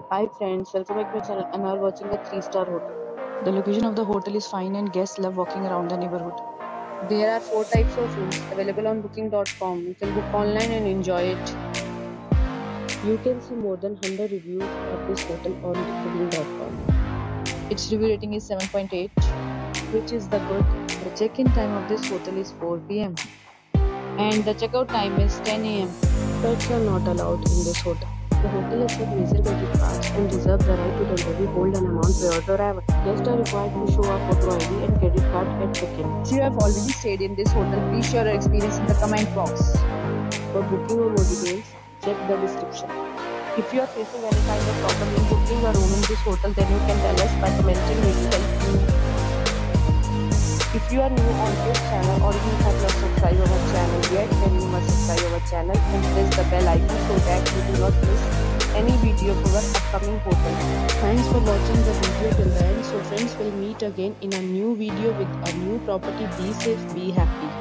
Hi friends, welcome back to my channel and are watching a 3-star hotel. The location of the hotel is fine and guests love walking around the neighborhood. There are 4 types of rooms available on booking.com. You can book online and enjoy it. You can see more than 100 reviews of this hotel on booking.com, Its review rating is 7.8. which is the good. The check-in time of this hotel is 4 p.m. And the checkout time is 10 a.m. Pets are not allowed in this hotel. The hotel accepts major credit cards and reserves the right to temporarily hold an amount prior to arrival. Guests are required to show a photo ID and credit card at check-in. If you have already stayed in this hotel, please share your experience in the comment box. For booking or more details, check the description. If you are facing any kind of problem in booking a room in this hotel, then you can tell us by commenting. We will help you. If you are new on this channel or you have not subscribed our channel yet, then you must subscribe our channel and press the bell icon so that you do not miss any video of our upcoming hotel. Thanks for watching the video till the end. So friends, will meet again in a new video with a new property. Be safe, be happy.